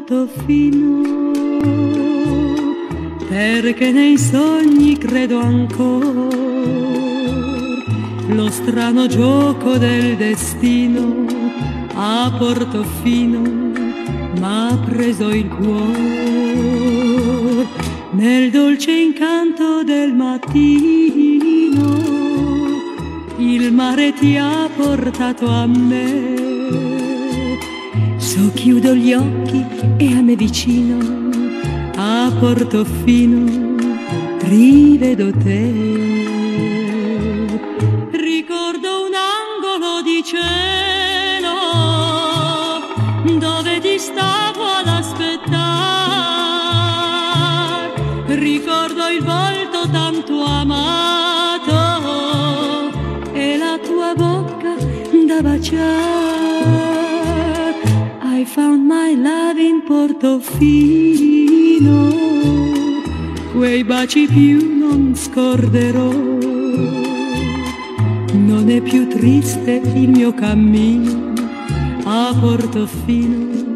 Portofino, perché nei sogni credo ancora lo strano gioco del destino. A Portofino m'ha preso il cuore nel dolce incanto del mattino. Il mare ti ha portato a me, so chiudo gli occhi e a me vicino, a Portofino rivedo te. Ricordo un angolo di cielo dove ti stavo ad aspettare. Ricordo il volto tanto amato e la tua bocca da baciare. I found my love in Portofino, quei baci più non scorderò. Non è più triste il mio cammino, a Portofino